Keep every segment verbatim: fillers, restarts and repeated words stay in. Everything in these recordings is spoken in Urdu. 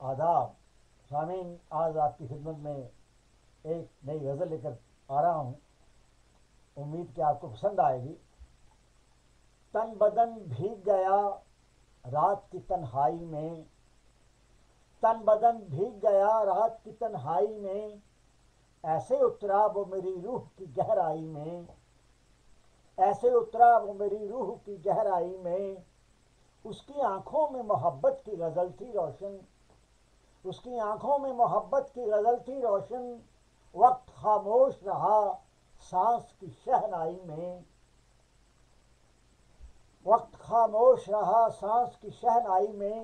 آداب سامعین، آج آپ کی خدمت میں ایک نئی غزل لے کر آ رہا ہوں، امید کہ آپ کو پسند آئے گی۔ تن بدن بھیگ گیا رات کی تنہائی میں، تن بدن بھیگ گیا رات کی تنہائی میں، ایسے اترا وہ میری روح کی گہرائی میں، ایسے اترا وہ میری روح کی گہرائی میں۔ اس کی آنکھوں میں محبت کی غزل تھی روشن، اس کی آنکھوں میں محبت کی غزل تھی روشن، وقت خاموش رہا سانس کی شہنائی میں، وقت خاموش رہا سانس کی شہنائی میں۔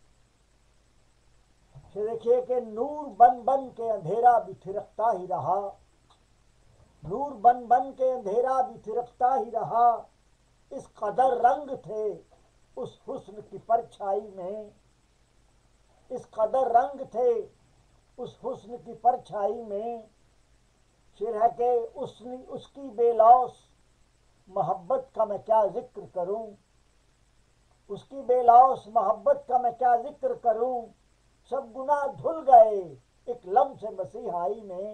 دیکھیے کہ نور بن بن کے اندھیرا بھی تھرکتا ہی رہا، نور بن بن کے اندھیرا بھی تھرکتا ہی رہا، اس قدر رنگ تھے اس حسن کی پرچھائی میں، اس قدر رنگ تھے اس حسن کی پرچھائی میں۔ شعر ہے کہ اس نے اس کی بے لوث محبت کا میں کیا ذکر کروں، اس کی بے لوث محبت کا میں کیا ذکر کروں، سب گناہ دھل گئے ایک لمس مسیحائی میں،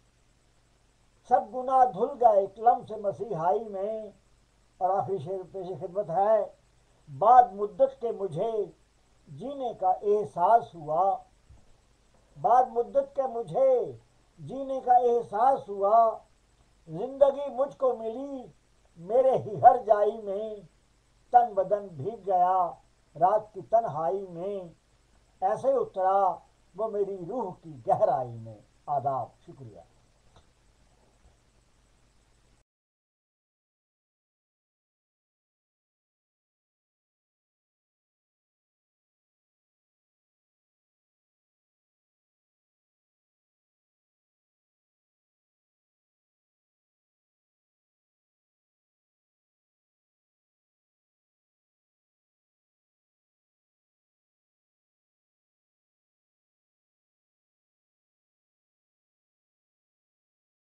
سب گناہ دھل گئے ایک لمس مسیحائی میں۔ اور آخری شعر پیش خدمت ہے، بعد مدت کے مجھے جینے کا احساس ہوا، بعد مدت کے مجھے جینے کا احساس ہوا، زندگی مجھ کو ملی میرے ہی ہر جائی میں، تن بدن بھیگ گیا رات کی تنہائی میں، ایسے اترا وہ میری روح کی گہرائی میں۔ آداب، شکریہ۔